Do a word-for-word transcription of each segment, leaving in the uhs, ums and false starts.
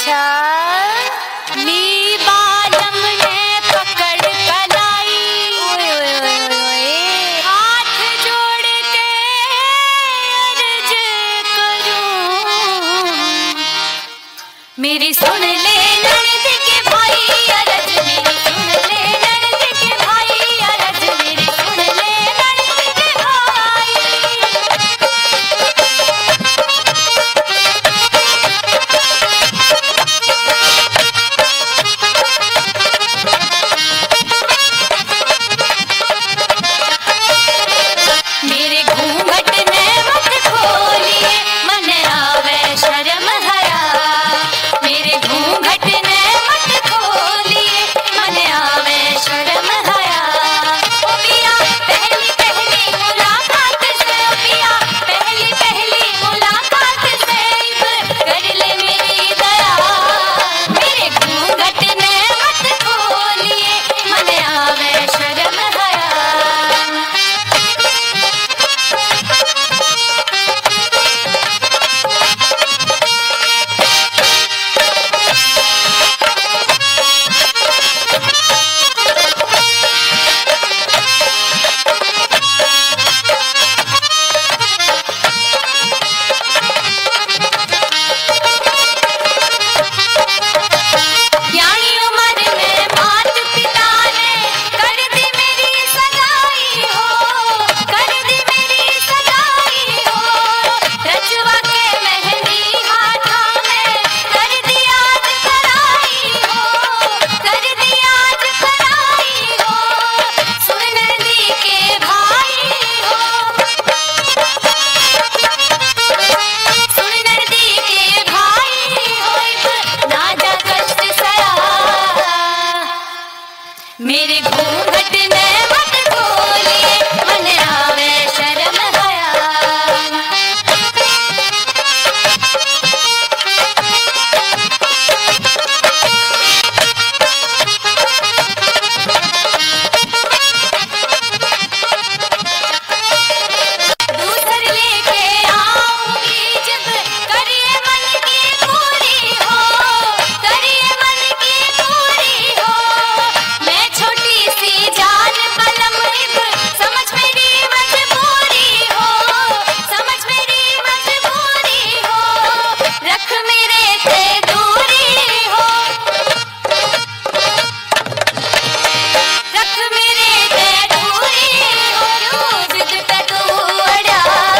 अच्छा नी बालम ने पकड़ कलाई, ओए ओए ओए ओए हाथ जोड़ के अर्ज करूं, मेरी सुन ले ननद के भाई अर्ज, मेरी सुन ले ननद के भाई अर्ज, मेरी सुन ले ननद के भाई। मेरे घूंघट ने मत खोलिए मन आवे शर्म हया, मेरे घूंघट ने मत खोलिए मन आवे शर्म हया। ओ पिया पहली पहली मुलाकात से, ओ पिया पहली पहली मुलाकात से कर ले मेरी दया, मेरे घूंघट ने मत खोलिए मन आवे शर्म हया। यानी उम्र में मात पिता ने कर दी मेरी सगाई हो, कर दी मेरी सगाई हो, रचवा के मेहंदी हाथों में कर दी आज कराई हो, कर दी आज कराई हो, सुन नंदी के भाई हो, सुन नंदी के भाई हो, ना जा कष्ट सया, मेरे घूंघट ने मत खोलिए मन आवे शर्म हया। दूसर लेके आऊंगी जब करिए मन की पूरी हो, करिए मन की पूरी हो, मैं छोटी सी जान पलम इब समझ मेरी मजबूरी हो, समझ मेरी मजबूरी हो, रख मेरे से दूरी हो, रख मेरे से दूरी हो, रोज पे तू अड़ा,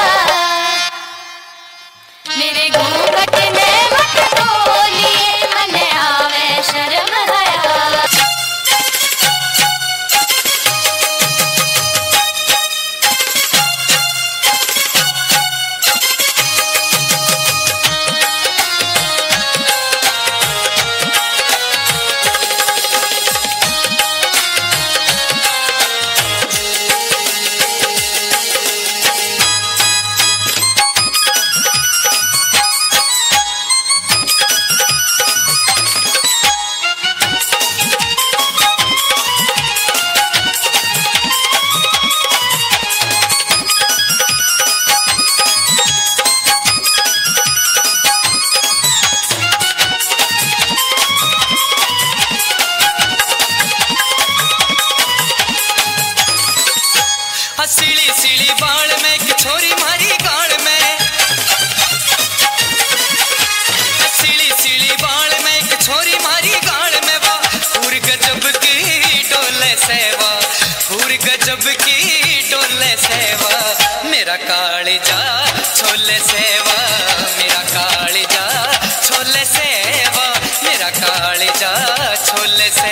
मेरे घूंघट ने मत खोलिए मन आवे शर्म हया। सीली सीली बाल में एक छोरी मारी गाल में, सीली सीली बाल में एक छोरी मारी गाल में, वाह पूर गजब की डोले सेवा, पूर गजब की डोले सेवा, मेरा कालिजा छोले सेवा, मेरा कालिजा छोले सेवा, मेरा कालिजा छोले से।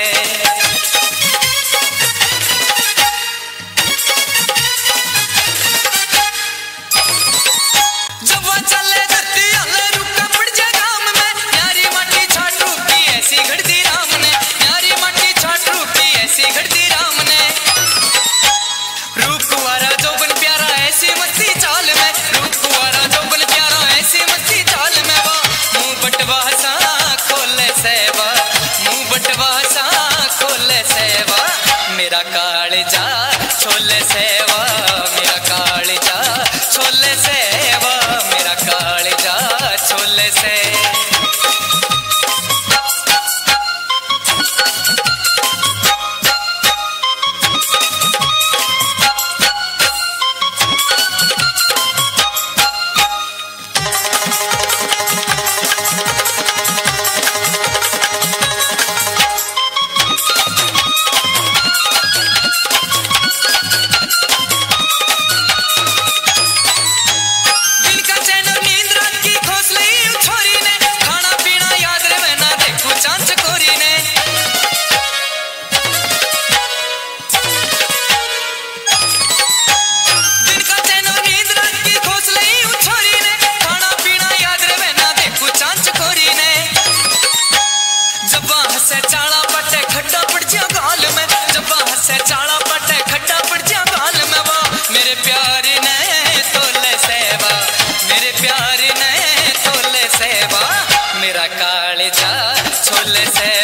जब वो चले धरती आले रुका पड़ जा गाम में, न्यारी माटी छाट रूपी ऐसी घड़ती राम ने, न्यारी माटी छाट रूपी ऐसी घड़ती राम ने, रूप कुंवारा जोबन प्यारा ऐसी मस्ती चाल में, रूप कुंवारा जोबन प्यारा ऐसी मस्ती चाल में, वो मुंह बटवा सा खोले सेवा, मुंह बटवा सा खोले सेवा, मेरा कालिजा छोले सेवा, मेरा कालिजा छोले सेवा, मेरा कालिजा छोले से। मोरा काले जा छोले से